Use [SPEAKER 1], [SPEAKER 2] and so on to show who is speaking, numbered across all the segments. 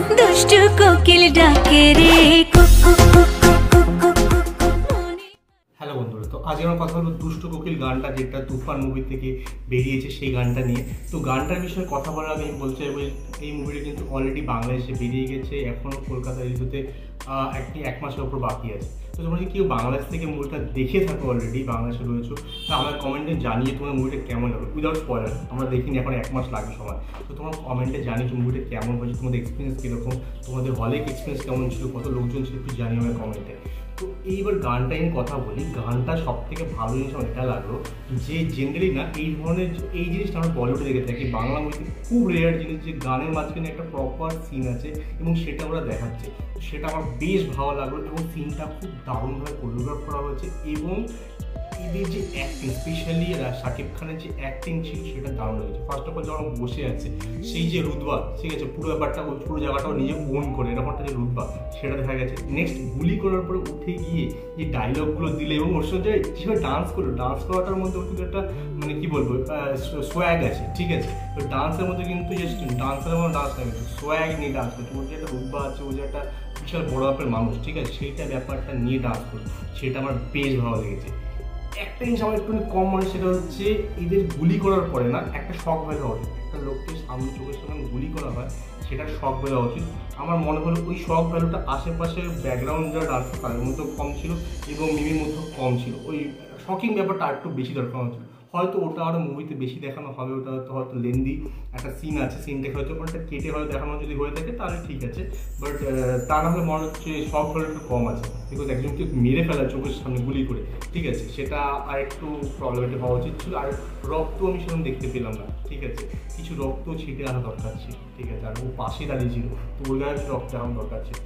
[SPEAKER 1] দুষ্টু কোকিল ডাকে রে কুকু কুকু কুকু কুকু।
[SPEAKER 2] হ্যালো বন্ধুরা, তো আজ আমার কথা হলো দুষ্টু কোকিল গানটা, যেটা তুফান মুভি থেকে বেরিয়েছে সেই গানটা নিয়ে। তো গানটার বিষয়ে কথা বলার আগে আমি বলতে চাইবো এই মুভিটা কিন্তু অলরেডি বাংলাদেশে বেরিয়ে গেছে, এখনও কলকাতা রিলিজতে এক মাসের ওপর বাকি আছে। তো তোমরা যদি কেউ বাংলাদেশ থেকে মুভিটা দেখে থাকো, অলরেডি বাংলাদেশে রয়েছো, তো আমার কমেন্টে জানিয়ে তোমার মুভিটা কেমন হবে, উইদাউট স্পয়লার। আমরা দেখিনি, এখন এক মাস লাগে সময়। তো তোমার কমেন্টে জানিয়েছো মুভিটা কেমন হয়েছে, তোমাদের এক্সপিরিয়েন্স কীরকম, তোমাদের হলে এক্সপিরিয়েন্স কেমন ছিল, কত লোকজন ছিল, একটু জানিও আমার কমেন্টে। তো এইবার গানটা নিয়ে কথা বলি। গানটা সব থেকে ভালো জিনিস আমার এটা লাগলো যে জেনারেলি না এই ধরনের এই জিনিসটা আমরা বলিউডে দেখে থাকি, বাংলা মুভিতে খুব রেয়ার জিনিস যে গানের মাঝখানে একটা প্রপার সিন আছে এবং সেটা ওরা দেখাচ্ছে। সেটা আমার বেশ ভালো লাগলো এবং সিনটা খুব দারুণভাবে কোরিওগ্রাফ করা হয়েছে এবং এদের যে অ্যাক্টিং, স্পেশালি শাকিব খানের যে অ্যাক্টিং ছিল সেটা দারুণ লেগেছে। ফার্স্ট অফ অল যখন বসে আছে সেই যে রুতবা, ঠিক আছে, পুরো ব্যাপারটা পুরো জায়গাটাও নিজে ওন করে এরকমটা যে রুতবা সেটা দেখা গেছে। নেক্সট গুলি করার পরে উঠে গিয়ে যে ডায়লগগুলো দিলে এবং ওর সঙ্গে যেভাবে ডান্স করলো, ডান্স করাটার মধ্যে ওর কিন্তু একটা মানে কী বলবো সোয়াগ আছে, ঠিক আছে। তো ডান্সের মধ্যে কিন্তু যে ডান্সের মধ্যে ডান্স লাগে, সোয়াগ নিয়ে ডান্স করছে। ওর যে একটা রুতবা আছে, ও যে একটা বিশাল বড় ব্যাপারের মানুষ, ঠিক আছে, সেইটা ব্যাপারটা নিয়ে ডান্স করছে, সেটা আমার বেশ ভালো লেগেছে। একটা জিনিস আমার একটু কম মনে, সেটা হচ্ছে এদের গুলি করার পরে না একটা শক ভ্যালু হওয়া উচিত। একটা লোককে সামনে চোখের সামনে গুলি করা হয়, সেটার শক ভ্যালু হওয়া উচিত। আমার মনে হলো ওই শক ভ্যালুটা আশেপাশের ব্যাকগ্রাউন্ড যারা ডান্স তাদের মধ্যেও কম ছিল এবং মিমির মধ্যেও কম ছিল। ওই শকিং ব্যাপারটা আর একটু বেশি দরকার হচ্ছিল। হয়তো ওটা আরও মুভিতে বেশি দেখানো হবে, ওটা হয়তো লেন্দি একটা সিন আছে, সিনটাকে হয়তো ওটা কেটে হয়তো দেখানো যদি হয়ে থাকে তাহলে ঠিক আছে, বাট তা না হলে মনে হচ্ছে সব ধরে একটু কম আছে। বিকজ একজনকে মেরে ফেলা চোখের সামনে গুলি করে, ঠিক আছে, সেটা আর একটু প্রবলেমেটিক হওয়া উচিত ছিল। আর রক্ত আমি সেরকম দেখতে পেলাম না, ঠিক আছে, কিছু রক্ত ছিটে আসা দরকার ছিল, ঠিক আছে। আর ও পাশে দাঁড়িয়ে ছিল, তো ওর গায়ে রক্ত আনার দরকার ছিল।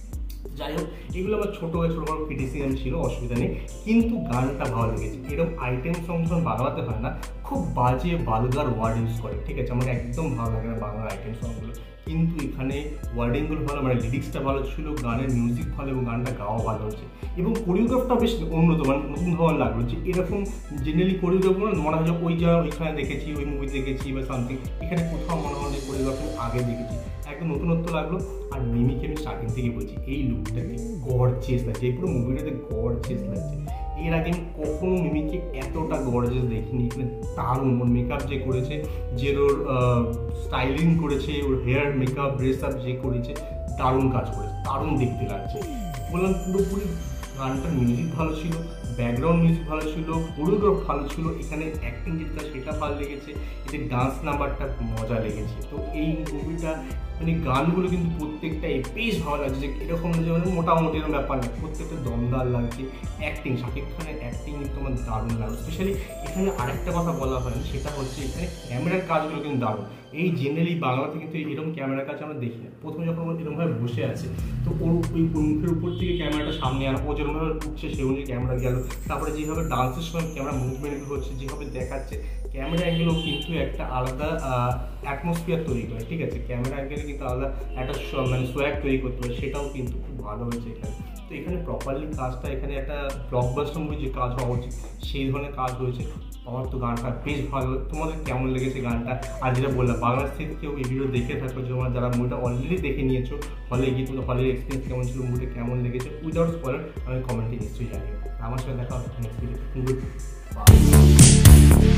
[SPEAKER 2] যাই হোক, এগুলো আমার ছোটো বড় ক্রিটিসিজম ছিল, অসুবিধা নেই, কিন্তু গানটা ভালো লেগেছে। এরকম আইটেম সং যখন বাংলাতে হয় না, খুব বাজে বালগার ওয়ার্ড ইউজ করে, ঠিক আছে, আমার একদম ভালো লাগে না বাংলার আইটেম সংগুলো। কিন্তু এখানে ওয়ার্ডিংগুলো ভালো, মানে লিরিক্সটা ভালো ছিল, গানের মিউজিক ভালো এবং গানটা গাওয়া ভালো হচ্ছে এবং কোরিওগ্রাফটা বেশ উন্নত, মানে নতুন ধরনের লাগলো। যে এরকম জেনারেলি কোরিওগ্রাফগুলো মনে হয় যে ওইখানে দেখেছি, ওই মুভি দেখেছি বা সামথিং, এখানে কোথাও মনে হয় যে কোরিওগ্রাফি আগে দেখেছি, একদম নতুনত্ব লাগলো। আর মিমিকে আমি স্টার্টিং থেকে বলছি এই লুকটাকে গর্জিয়াস লাগছে, এই পুরো মুভিটাতে গর্জিয়াস লাগছে। এর আগে আমি কখনো মিমিকে এতটা গর্জিয়াস দেখিনি। এখানে দারুণ ওর মেকআপ যে করেছে, যে ওর স্টাইলিং করেছে, ওর হেয়ার মেকআপ ড্রেস আপ যে করেছে, দারুণ কাজ করেছে, দারুণ দেখতে লাগছে। বললাম পুরোপুরি গানটার মিউজিক ভালো ছিল, ব্যাকগ্রাউন্ড মিউজিক ভালো ছিল, কোরিওগ্রাফ ভালো ছিল, এখানে অ্যাক্টিং যেটা সেটা ভালো লেগেছে, এদের ডান্স নাম্বারটা মজা লেগেছে। তো এই মুভিটা মানে গানগুলো কিন্তু প্রত্যেকটাই বেশ ভালো লাগছে, যে এরকম যে মানে মোটামুটি এরকম ব্যাপার না, প্রত্যেকটা দমদার লাগছে। অ্যাক্টিং, শাকিব খানের অ্যাক্টিং কিন্তু আমার দারুণ লাগলো। স্পেশালি এখানে আরেকটা কথা বলা হয়নি, সেটা হচ্ছে এখানে ক্যামেরার কাজগুলো কিন্তু দারুণ। এই জেনারেলি বাংলাতে কিন্তু এরকম ক্যামেরার কাজ আমরা দেখি না। প্রথমে যখন এরকমভাবে বসে আছে, তো ওর ওই মুখের উপর থেকে ক্যামেরাটা সামনে আনা, ও যেরকমভাবে উঠছে সেই অনুযায়ী ক্যামেরা গেল, তারপরে যেভাবে ডান্সের সময় ক্যামেরা মুভমেন্টগুলো হচ্ছে, যেভাবে দেখাচ্ছে ক্যামেরা অ্যাঙ্গেলও কিন্তু একটা আলাদা অ্যাটমসফিয়ার তৈরি করে, ঠিক আছে, ক্যামেরা অ্যাঙ্গেলে কিন্তু আলাদা একটা মানে সোয়াগ তৈরি করতে পারে, সেটাও কিন্তু খুব ভালো হয়েছে এখানে। তো এখানে প্রপারলি কাজটা, এখানে একটা ব্লকবাস্টার মুভি যে কাজ হওয়া উচিত সেই ধরনের কাজ হয়েছে। আমার তো গানটা বেশ ভালো। তোমাদের কেমন লেগেছে গানটা? আর যেটা বললাম, বাংলাদেশ থেকে কেউ এই ভিডিও দেখে থাকো, তোমরা যারা মুভিটা অলরেডি দেখে নিয়েছো, হলে গিয়ে তোমাদের হলের এক্সপিরিয়েন্স কেমন ছিল, মুভিটা কেমন লেগেছে, উইদাউট স্পয়লার আমি কমেন্টে নিশ্চয়ই জানিও। আমার সাথে দেখা হচ্ছে নেক্সট ভিডিও। Good bye.